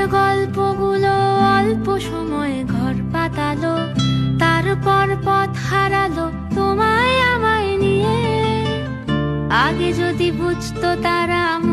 গল্পগুলো অল্প সময়ে ঘর পাতালো, তারপর পথ হারালো তোমায় আমায় নিয়ে। আগে যদি বুঝতো তারা